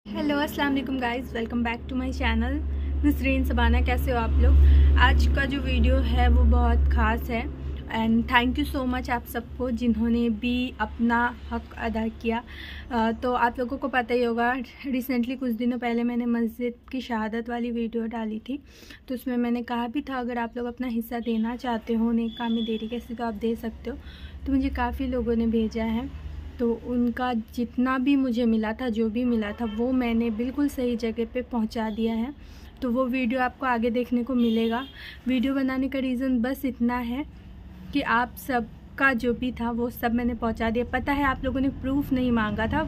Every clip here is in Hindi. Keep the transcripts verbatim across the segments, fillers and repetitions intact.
हेलो अस्सलाम वालेकुम guys, welcome back to my channel Nasreen Sabana. कैसे हो आप लोग। आज का जो वीडियो है वो बहुत ख़ास है and thank you so much आप सबको जिन्होंने भी अपना हक अदा किया। आ, तो आप लोगों को पता ही होगा, रिसेंटली कुछ दिनों पहले मैंने मस्जिद की शहादत वाली वीडियो डाली थी, तो उसमें मैंने कहा भी था अगर आप लोग अपना हिस्सा देना चाहते हो नेक काम में देरी कैसे तो आप दे सकते हो। तो मुझे काफ़ी लोगों ने भेजा है, तो उनका जितना भी मुझे मिला था, जो भी मिला था वो मैंने बिल्कुल सही जगह पे पहुंचा दिया है। तो वो वीडियो आपको आगे देखने को मिलेगा। वीडियो बनाने का रीज़न बस इतना है कि आप सब का जो भी था वो सब मैंने पहुंचा दिया। पता है आप लोगों ने प्रूफ नहीं मांगा था,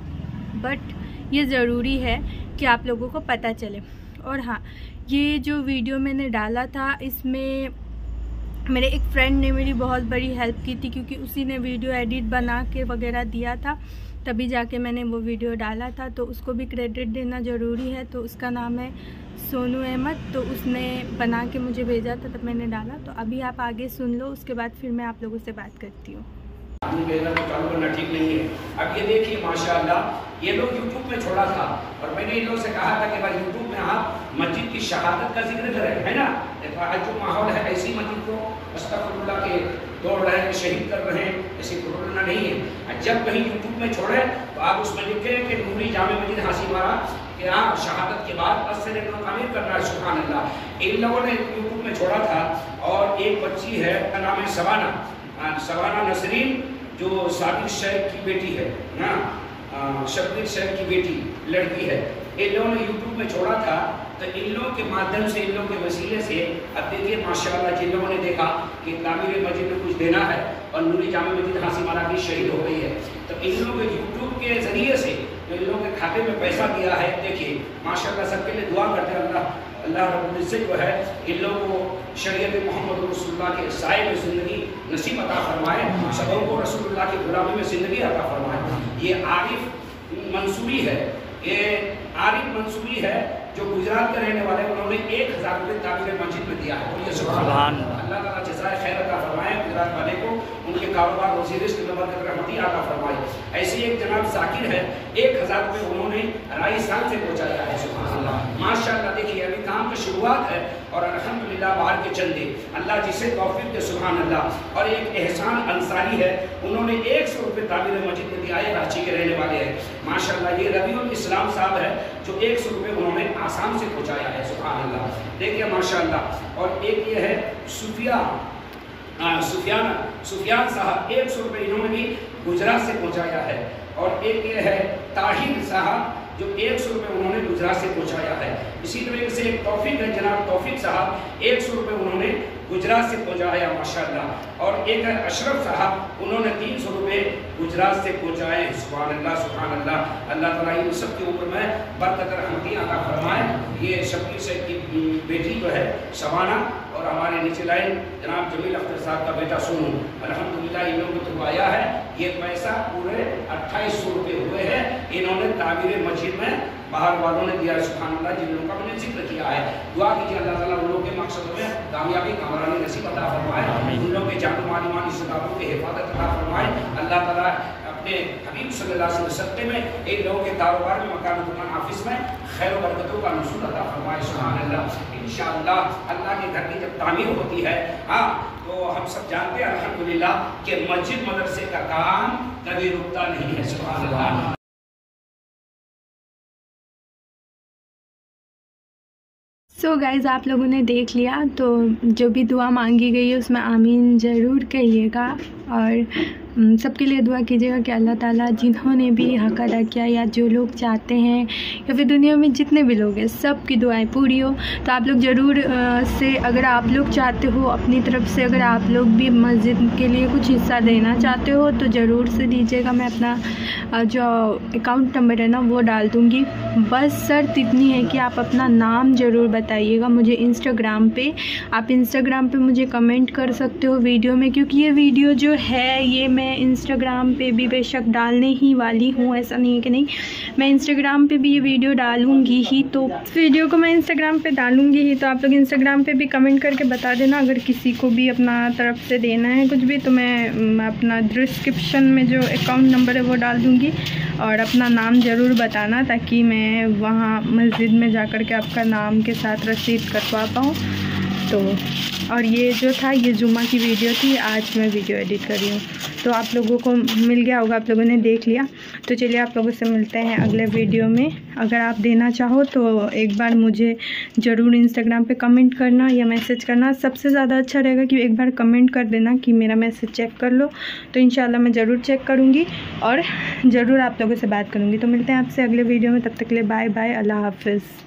बट ये ज़रूरी है कि आप लोगों को पता चले। और हाँ, ये जो वीडियो मैंने डाला था इसमें मेरे एक फ्रेंड ने मेरी बहुत बड़ी हेल्प की थी, क्योंकि उसी ने वीडियो एडिट बना के वगैरह दिया था, तभी जाके मैंने वो वीडियो डाला था। तो उसको भी क्रेडिट देना ज़रूरी है। तो उसका नाम है सोनू अहमद, तो उसने बना के मुझे भेजा था तब मैंने डाला। तो अभी आप आगे सुन लो, उसके बाद फिर मैं आप लोगों से बात करती हूँ। चालू करना ठीक नहीं है। अब ये देखिए माशाअल्लाह ये लोग यूट्यूब में छोड़ा था और मैंने इन लोगों से कहा था कि भाई यूट्यूब में आप मस्जिद की शहादत का जिक्र करें, है ना। आज जो माहौल है ऐसी मस्जिद को अस्तगफुरुल्लाह के दौड़ रहे हैं, शहीद कर रहे हैं, ऐसे करना नहीं है। जब कहीं यूट्यूब में छोड़े तो आप उसमें लिखें कि नूरी जामे मस्जिद हासिल मारा कि हाँ शहादत के बाद असर तामीर करना है। सुभान अल्लाह। इन लोगों ने यूट्यूब में छोड़ा था और एक बच्ची है, उसका नाम है सबाना सबाना नसरीन, जो साबिर शेख की बेटी है ना, शब्बीर शेख की बेटी लड़की है। इन लोगों ने यूट्यूब में छोड़ा था, तो इन लोगों के माध्यम से, इन लोगों के वसीले से अब देखिए माशाअल्लाह जिन लोगों ने देखा कि तामीर मस्जिद में कुछ देना है और नूरी जामे मस्जिद हासिल मारा भी शहीद हो गई है, तो इन लोगों के यूट्यूब के ज़रिए से जो इन लोगों के खाते में पैसा दिया है, देखिए माशाअल्लाह सबके लिए दुआ करते हैं अल्लाह अल्लाह रब्बुल इज्जत जो है इन लोगों को शरीयत मोहम्मद रसूलुल्लाह के साए में ज़िंदगी नसीब अता फरमाए, सबों को रसूलुल्लाह की गुलामी में ज़िंदगी अता फरमाए। ये आरिफ मंसूरी है, ये आरिफ मंसूरी है जो गुजरात के रहने वाले, उन्होंने एक हज़ार रुपये तामीर मस्जिद में दिया है। और ये सुभान अल्लाह ताला जज़ाए खैर अता फरमाए गुजरात वाले को, उनके कारोबार रोज़ी रिज़्क़ में बरकत रहमती अता फरमाए। ऐसे एक जनाब जाकिर है, एक हज़ार रुपये उन्होंने राजस्थान से पहुँचाया है। सुभान अल्लाह माशाअल्लाह। देखिए अभी काम की शुरुआत है और अल्हम्दुलिल्लाह बाहर के चंदे अल्लाह जिसे तौफीक दे। सुभान अल्लाह। और एक एहसान अंसारी है, उन्होंने एक सौ रुपये तामीर मस्जिद में दिया है, रांची के रहने वाले हैं माशाअल्लाह। ये रबीउल इस्लाम साहब है जो एक सौ रुपये उन्होंने आसाम से पहुँचाया है। सुभान अल्लाह। देखिए माशाअल्लाह। और एक ये है सुफिया सुफियान सुफियान साहब, एक सौ रुपये इन्होंने भी गुजरात से पहुँचाया है। और एक ये है ताहिर साहब जो एक सौ रुपये उन्होंने गुजरात से पहुँचाया है। इसी तरीके से एक तौफीक है, जनाब तौफीक साहब, एक सौ रुपये उन्होंने गुजरात से पहुँचाया माशाअल्लाह। और एक है अशरफ साहब, उन्होंने तीन सौ रुपये गुजरात से पहुँचाए। सुभान अल्लाह सुभान अल्लाह। अल्लाह ताला इन सब के ऊपर में बरकत रहमती अता फरमाए। ये शब्बीर शेख की बेटी जो है सबाना, और हमारे नीचे लाइन जनाब जमील अख्तर साहब का बेटा सोनू, अल्हम्दुलिल्लाह इन लोगों को आया है। ये पैसा पूरे अट्ठाईस सौ रुपये हुए हैं, इन्होंने तामीर मस्जिद में बाहर वालों ने दिया। सुभान अल्लाह। जिन लोगों का मैंने जिक्र किया है, दुआ कीजिए अल्लाह ताला उन लोगों के मकसद में कामयाबी कामरानी नसीब अता फरमाए, उन लोगों के जान माल ईमान इस्लामों की हिफाजत अता फरमाए। अल्लाह ताला अपने हबीब सल्लल्लाहु अलैहि वसल्लम सत्ते में इन लोगों के कारोबार में, मकान दुकान ऑफिस में खैर व बरकतों का नसूल अता फरमाए। सुभान अल्लाह। इंशाअल्लाह अल्लाह के घर की जब तामीर होती है, हाँ, तो हम सब जानते हैं अल्हम्दुलिल्लाह कि मस्जिद मदरसे का काम कभी रुकता नहीं है। सुभान अल्लाह। सो so गाइज़, आप लोगों ने देख लिया, तो जो भी दुआ मांगी गई है उसमें आमीन ज़रूर कहिएगा और सबके लिए दुआ कीजिएगा कि अल्लाह ताला जिन्होंने भी हक अदा किया या जो लोग चाहते हैं या फिर दुनिया में जितने भी लोग हैं सब की दुआएं पूरी हो। तो आप लोग ज़रूर से, अगर आप लोग चाहते हो अपनी तरफ से, अगर आप लोग भी मस्जिद के लिए कुछ हिस्सा देना चाहते हो तो ज़रूर से दीजिएगा। मैं अपना जो अकाउंट नंबर है ना वो डाल दूँगी। बस शर्त इतनी है कि आप अपना नाम ज़रूर बताइएगा मुझे इंस्टाग्राम पे। आप इंस्टाग्राम पे मुझे कमेंट कर सकते हो वीडियो में, क्योंकि ये वीडियो जो है ये मैं मैं इंस्टाग्राम पे भी बेशक डालने ही वाली हूँ, ऐसा नहीं है कि नहीं, मैं इंस्टाग्राम पे भी ये वीडियो डालूँगी ही। तो इस वीडियो को मैं इंस्टाग्राम पे डालूँगी ही, तो आप लोग इंस्टाग्राम पे भी कमेंट करके बता देना। अगर किसी को भी अपना तरफ से देना है कुछ भी, तो मैं अपना डिस्क्रिप्शन में जो अकाउंट नंबर है वो डाल दूँगी, और अपना नाम ज़रूर बताना ताकि मैं वहाँ मस्जिद में जा कर के आपका नाम के साथ रसीद करवा पाऊँ। तो और ये जो था ये जुम्मा की वीडियो थी, आज मैं वीडियो एडिट कर रही हूँ, तो आप लोगों को मिल गया होगा, आप लोगों ने देख लिया। तो चलिए आप लोगों से मिलते हैं अगले वीडियो में। अगर आप देना चाहो तो एक बार मुझे ज़रूर इंस्टाग्राम पे कमेंट करना या मैसेज करना। सबसे ज़्यादा अच्छा रहेगा कि एक बार कमेंट कर देना कि मेरा मैसेज चेक कर लो, तो इंशाल्लाह मैं ज़रूर चेक करूँगी और ज़रूर आप लोगों से बात करूँगी। तो मिलते हैं आपसे अगले वीडियो में, तब तक के लिए बाय बाय, अल्लाह हाफिज़।